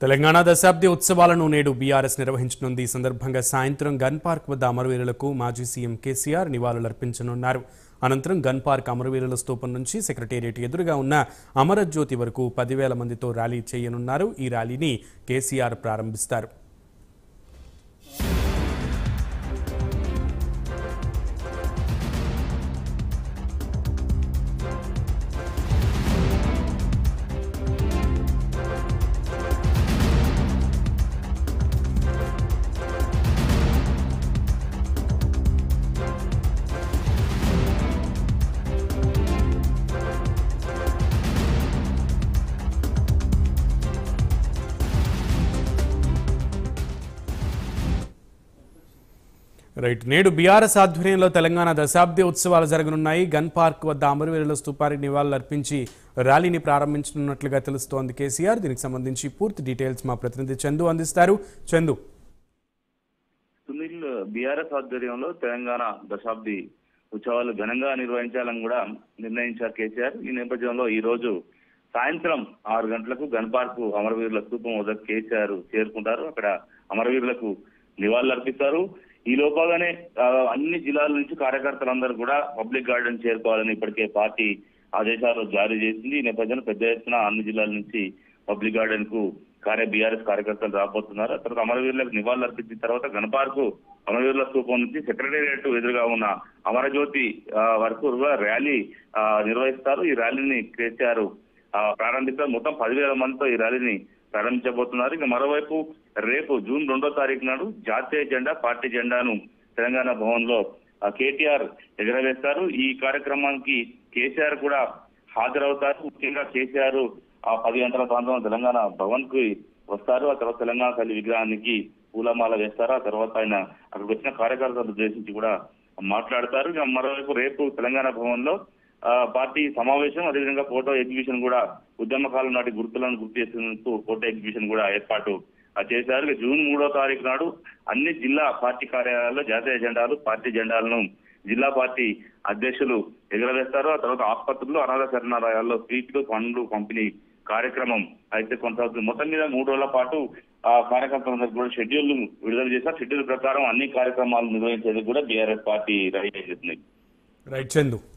తెలంగాణ దశాబ్ది ఉత్సవాలను నేడు బీఆర్ఎస్ నిర్వహించనుంది. ఈ సందర్భంగా సాయంత్రం గన్ పార్క్ వద్ద అమరవీరులకు మాజీ సీఎం కేసీఆర్ నివాళులర్పించనున్నారు. అనంతరం గన్ పార్క్ అమరవీరుల స్తూపం నుంచి సెక్రటేరియట్ ఎదురుగా ఉన్న అమరజ్యోతి వరకు 10,000 మందితో ర్యాలీ చేయనున్నారు. ఈ ర్యాలీని కేసీఆర్ ప్రారంభిస్తారు. రైట్, నేడు బీఆర్ఎస్ ఆధ్వర్యంలో తెలంగాణ దశాబ్ది ఉత్సవాలు జరగనున్నాయి. గన్ పార్క్ వద్ద అమరవీరుల స్తూపానికి నివాళులర్పించి ర్యాలీని ప్రారంభించనున్నట్లుగా తెలుస్తోంది కేసీఆర్. దీనికి సంబంధించి పూర్తి డీటెయిల్స్ మా ప్రతినిధి చందు అందిస్తారు. చందు. సునీల్, బీఆర్ఎస్ ఆధ్వర్యంలో తెలంగాణ దశాబ్ది ఉత్సవాలు ఘనంగా నిర్వహించాలని కూడా నిర్ణయించారు కేసీఆర్. ఈ నేపథ్యంలో ఈ రోజు సాయంత్రం 6 గంటలకు గన్ పార్క్ అమరవీరుల స్తూపం వద్ద కేసీఆర్ చేరుకుంటారు. అక్కడ అమరవీరులకు నివాళులర్పిస్తారు. ఈ లోపాగానే అన్ని జిల్లాల నుంచి కార్యకర్తలందరూ కూడా పబ్లిక్ గార్డెన్ చేరుకోవాలని ఇప్పటికే పార్టీ ఆదేశాలు జారీ చేసింది. ఈ నేపథ్యంలో పెద్ద ఎత్తున అన్ని జిల్లాల నుంచి పబ్లిక్ గార్డెన్ కు బీఆర్ఎస్ కార్యకర్తలు రాబోతున్నారు. తర్వాత అమరవీరులకు నివాళులర్పించిన తర్వాత గన్ పార్క్ అమరవీరుల స్తూపం నుంచి సెక్రటేరియట్ ఎదురుగా ఉన్న అమరజ్యోతి వరకు ర్యాలీ నిర్వహిస్తారు. ఈ ర్యాలీని కేసీఆర్ ప్రారంభిస్తారు. మొత్తం 10,000 మందితో ఈ ర్యాలీని ప్రారంభించబోతున్నారు. ఇక మరోవైపు రేపు జూన్ 2వ తారీఖు నాడు జాతీయ జెండా, పార్టీ జెండాను తెలంగాణ భవన్ లో కేటీఆర్ ఎగురవేస్తారు. ఈ కార్యక్రమానికి కేసీఆర్ కూడా హాజరవుతారు. ముఖ్యంగా కేసీఆర్ 10 గంటల ప్రాంతంలో తెలంగాణ భవన్ కు వస్తారు. ఆ తర్వాత తెలంగాణ తల్లి విగ్రహానికి పూలమాల వేస్తారు. ఆ తర్వాత ఆయన అక్కడికి వచ్చిన కార్యకర్తలను ఉద్దేశించి కూడా మాట్లాడతారు. ఇక మరోవైపు రేపు తెలంగాణ భవన్ లో పార్టీ సమావేశం, అదేవిధంగా ఫోటో ఎగ్జిబిషన్ కూడా, ఉద్యమకాలం నాటి గుర్తులను గుర్తు చేసేందుకు ఫోటో ఎగ్జిబిషన్ కూడా ఏర్పాటు చేశారు. జూన్ 3వ తారీఖు నాడు అన్ని జిల్లా పార్టీ కార్యాలయాల్లో జాతీయ జెండాలు, పార్టీ జెండాలను జిల్లా పార్టీ అధ్యక్షులు ఎగురవేస్తారు. ఆ తర్వాత ఆసుపత్రులు, అనాథ శరణాలయాల్లో స్వీట్లు, పండ్లు పంపిణీ కార్యక్రమం అయితే కొనసాగుతుంది. మొత్తం మీద 3 రోజుల పాటు కార్యకర్తలందరూ కూడా షెడ్యూల్ విడుదల చేశారు. షెడ్యూల్ ప్రకారం అన్ని కార్యక్రమాలు నిర్వహించేందుకు కూడా బీఆర్ఎస్ పార్టీ రెడీ చేస్తుంది. రైట్ చందు.